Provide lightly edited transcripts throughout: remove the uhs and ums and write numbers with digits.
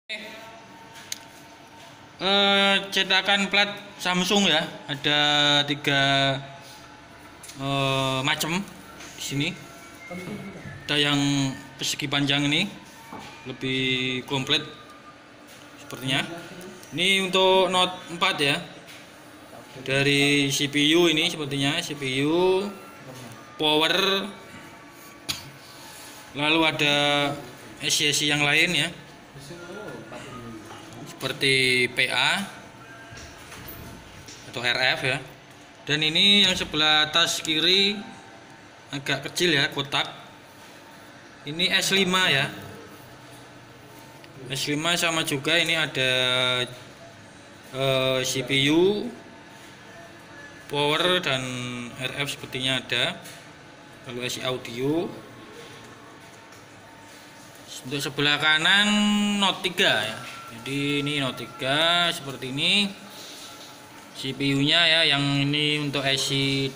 Cetakan plat Samsung ya, ada 3 macam di sini. Ada yang persegi panjang ini lebih komplit sepertinya. Ini untuk Note 4 ya, dari CPU ini sepertinya CPU power, lalu ada esi-esi yang lain ya, seperti PA atau RF ya. Dan ini yang sebelah atas kiri agak kecil ya, kotak. Ini S5 ya. S5 sama juga, ini ada CPU, power dan RF sepertinya ada. Lalu esi audio. Untuk sebelah kanan Note 3 ya. Jadi ini Note 3 seperti ini. CPU-nya ya, yang ini untuk esi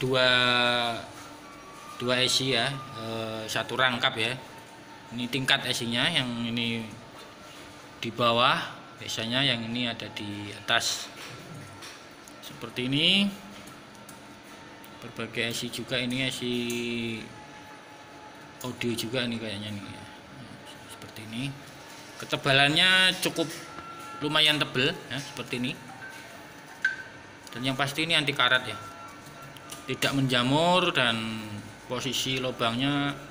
2 esi ya, satu rangkap ya. Ini tingkat esinya, yang ini di bawah, biasanya yang ini ada di atas. Seperti ini. Berbagai esi juga, ini esi audio juga ini kayaknya nih ya. Seperti ini. Ketebalannya cukup lumayan tebal ya, seperti ini. Dan yang pasti ini anti karat ya, tidak menjamur, dan posisi lubangnya